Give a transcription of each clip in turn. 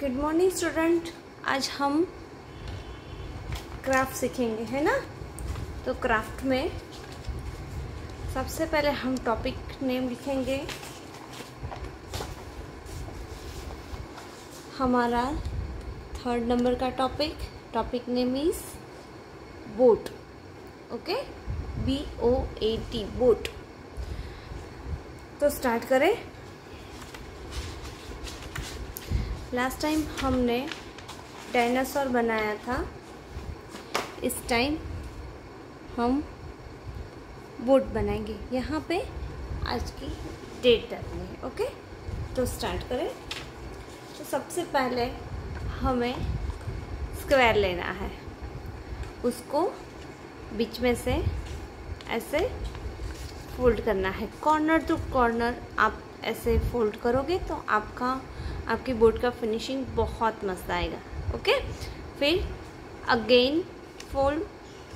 Good morning student. आज हम craft सीखेंगे, है ना। तो क्राफ्ट में सबसे पहले हम टॉपिक नेम लिखेंगे। हमारा 3rd नंबर का topic name is boat. Okay, BOAT, boat. तो स्टार्ट करें। लास्ट टाइम हमने डायनासोर बनाया था, इस टाइम हम बोट बनाएंगे। यहाँ पे आज की डेट डालनी है। ओके, तो स्टार्ट करें। तो सबसे पहले हमें स्क्वायर लेना है, उसको बीच में से ऐसे फोल्ड करना है। कॉर्नर टू कॉर्नर आप ऐसे फोल्ड करोगे तो आपकी बोट का फिनिशिंग बहुत मस्त आएगा। ओके, फिर अगेन फोल्ड।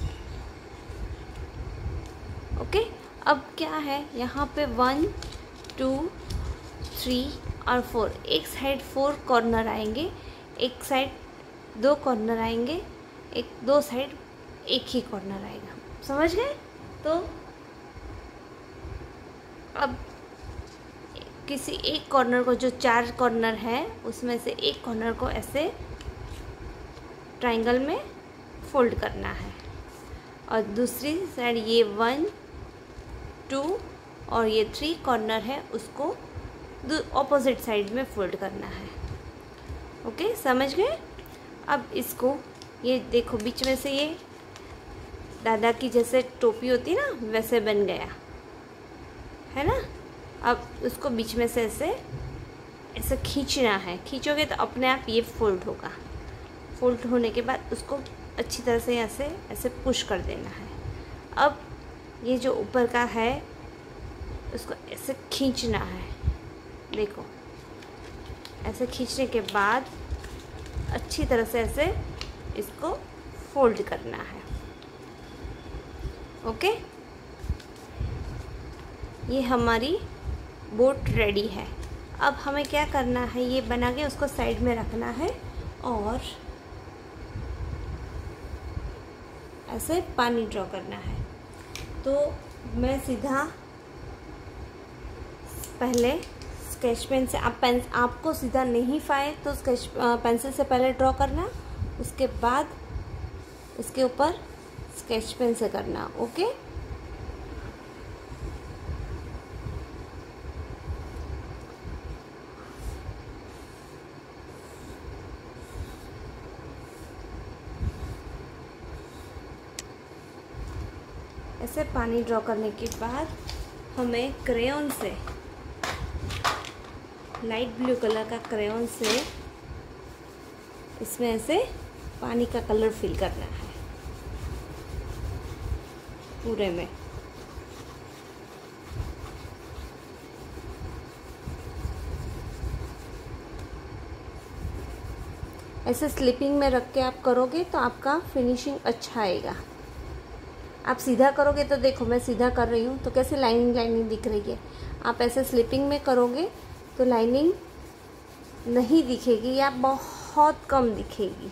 ओके, अब क्या है यहाँ पे 1 2 3 और 4, एक साइड 4 कॉर्नर आएंगे, एक साइड 2 कॉर्नर आएंगे, दो साइड एक ही कॉर्नर आएगा। समझ गए? तो अब किसी एक कॉर्नर को, जो 4 कॉर्नर है उसमें से एक कॉर्नर को ऐसे ट्रायंगल में फोल्ड करना है, और दूसरी साइड ये 1 2 और ये 3 कॉर्नर है उसको ऑपोजिट साइड में फोल्ड करना है। ओके, समझ गए? अब इसको ये देखो, बीच में से ये दादा की जैसे टोपी होती है ना, वैसे बन गया है ना। अब उसको बीच में से ऐसे खींचना है। खींचोगे तो अपने आप ये फोल्ड होगा। फोल्ड होने के बाद उसको अच्छी तरह से ऐसे पुश कर देना है। अब ये जो ऊपर का है उसको ऐसे खींचना है। देखो, ऐसे खींचने के बाद अच्छी तरह से ऐसे इसको फोल्ड करना है। ओके, ये हमारी बोट रेडी है। अब हमें क्या करना है, ये बना के उसको साइड में रखना है और ऐसे पानी ड्रॉ करना है। तो मैं सीधा पहले स्केच पेन से, आपको सीधा नहीं पाए तो स्केच पेंसिल से पहले ड्रॉ करना, उसके बाद इसके ऊपर स्केच पेन से करना। ओके, ऐसे पानी ड्रॉ करने के बाद हमें क्रेयॉन से, लाइट ब्लू कलर का क्रेयॉन से इसमें ऐसे पानी का कलर फिल करना है पूरे में। ऐसे स्लिपिंग में रख के आप करोगे तो आपका फिनिशिंग अच्छा आएगा। आप सीधा करोगे तो देखो, मैं सीधा कर रही हूँ तो कैसे लाइनिंग दिख रही है। आप ऐसे स्लिपिंग में करोगे तो लाइनिंग नहीं दिखेगी या बहुत कम दिखेगी।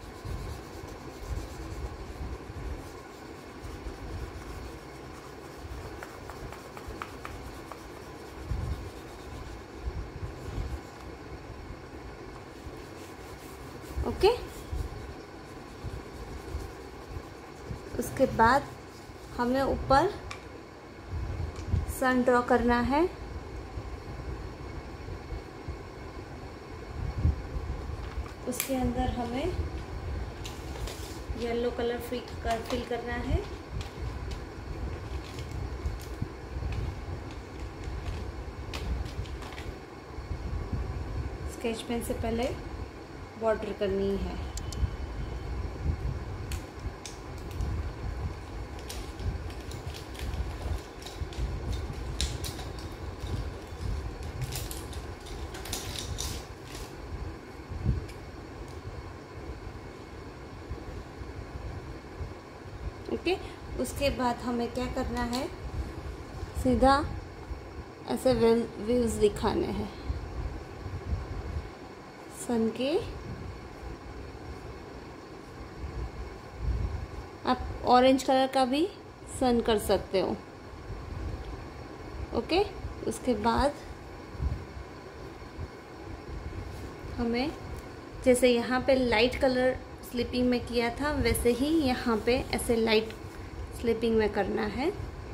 ओके, उसके बाद हमें ऊपर सन ड्रॉ करना है। उसके अंदर हमें येलो कलर फिल करना है। स्केच पेन से पहले बॉर्डर करनी है। ओके, उसके बाद हमें क्या करना है, सीधा ऐसे व्यूज दिखाने हैं। सन के, आप ऑरेंज कलर का भी सन कर सकते हो। ओके, उसके बाद हमें जैसे यहाँ पे लाइट कलर स्लिपिंग में किया था वैसे ही यहाँ पे ऐसे लाइट स्लिपिंग में करना है।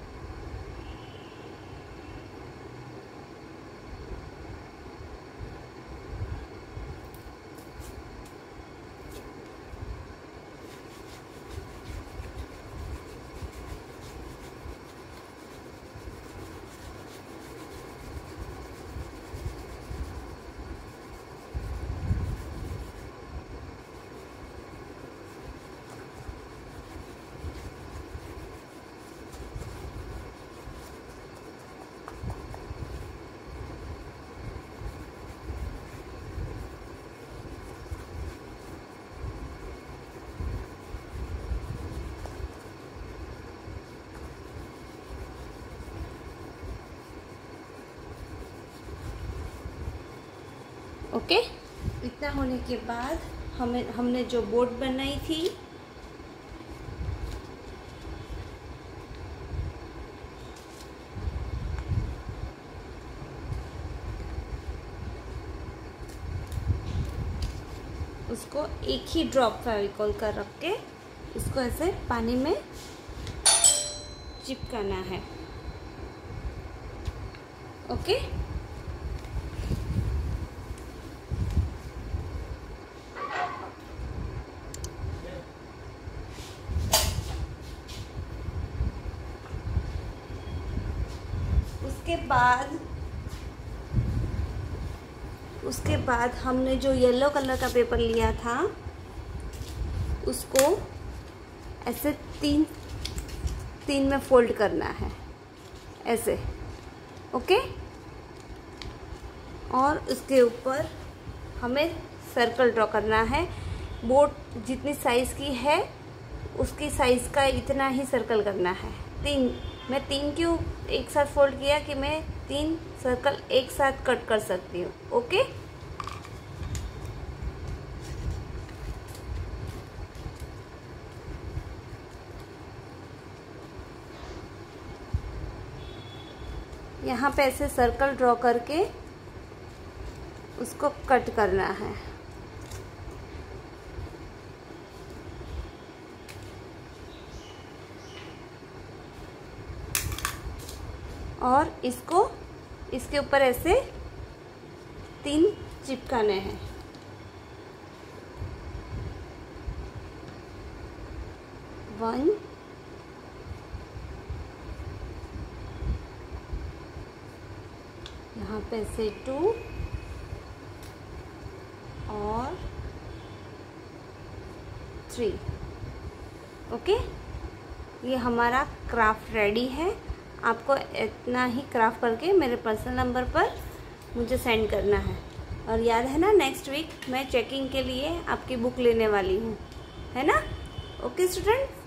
ओके, इतना होने के बाद हमने जो बोट बनाई थी उसको एक ही ड्रॉप फेविकॉल का रख के इसको ऐसे पानी में चिपकाना है। ओके, उसके बाद हमने जो येलो कलर का पेपर लिया था उसको ऐसे तीन में फोल्ड करना है ऐसे। ओके, और उसके ऊपर हमें सर्कल ड्रॉ करना है। बोट जितनी साइज़ की है उसकी साइज़ का इतना ही सर्कल करना है। मैं तीन क्यों एक साथ फोल्ड किया कि मैं 3 सर्कल एक साथ कट कर सकती हूँ। ओके, यहाँ पे ऐसे सर्कल ड्रॉ करके उसको कट करना है। और इसको इसके ऊपर ऐसे 3 चिपकाने हैं। वन, यहाँ पे ऐसे 2 और 3। ओके, ये हमारा क्राफ्ट रेडी है। आपको इतना ही क्राफ्ट करके मेरे पर्सनल नंबर पर मुझे सेंड करना है। और याद है ना, नेक्स्ट वीक मैं चेकिंग के लिए आपकी बुक लेने वाली हूँ, है ना। Okay student.